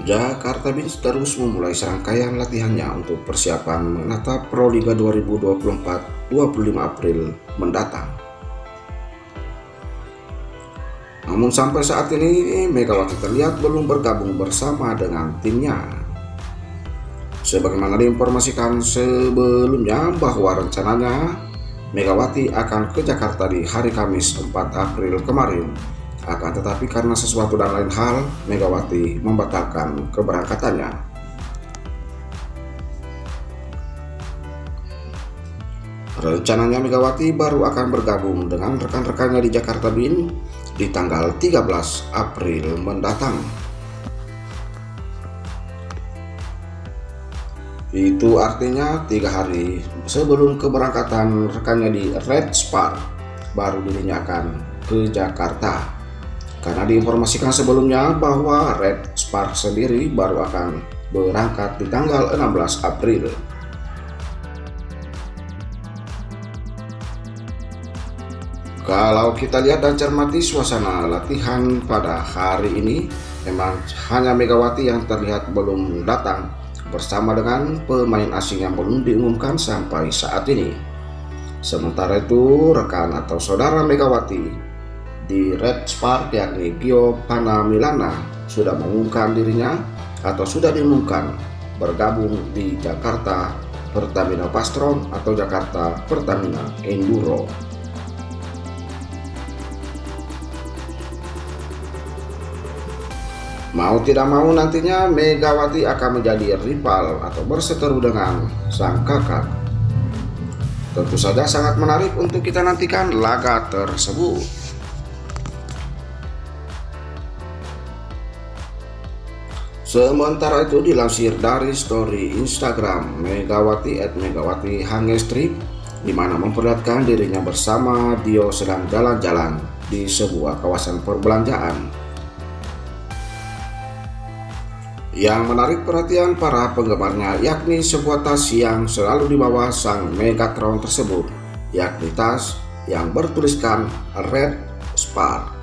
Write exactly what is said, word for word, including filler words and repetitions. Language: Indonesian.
Jakarta Beans terus memulai serangkaian latihannya untuk persiapan menatap Proliga dua ribu dua puluh empat dua puluh lima April mendatang. Namun sampai saat ini Megawati terlihat belum bergabung bersama dengan timnya. Sebagaimana diinformasikan sebelumnya bahwa rencananya Megawati akan ke Jakarta di hari Kamis empat April kemarin. Akan tetapi karena sesuatu dan lain hal, Megawati membatalkan keberangkatannya. Rencananya Megawati baru akan bergabung dengan rekan-rekannya di Jakarta Beans di tanggal tiga belas April mendatang. Itu artinya tiga hari sebelum keberangkatan rekannya di Red Spark, baru dirinya akan ke Jakarta. Karena diinformasikan sebelumnya bahwa Red Spark sendiri baru akan berangkat di tanggal enam belas April. Kalau kita lihat dan cermati suasana latihan pada hari ini, memang hanya Megawati yang terlihat belum datang bersama dengan pemain asing yang belum diumumkan sampai saat ini. Sementara itu, rekan atau saudara Megawati di Red Spark yakni Gio Panamilana sudah mengumumkan dirinya atau sudah diumumkan bergabung di Jakarta Pertamina Pastron atau Jakarta Pertamina Enduro. Mau tidak mau nantinya Megawati akan menjadi rival atau berseteru dengan sang kakak. Tentu saja sangat menarik untuk kita nantikan laga tersebut. Sementara itu dilansir dari story Instagram Megawati at Megawati Hangestrip, di mana memperlihatkan dirinya bersama Dio sedang jalan-jalan di sebuah kawasan perbelanjaan. Yang menarik perhatian para penggemarnya yakni sebuah tas yang selalu dibawa sang Megatron tersebut, yakni tas yang bertuliskan Red Spark.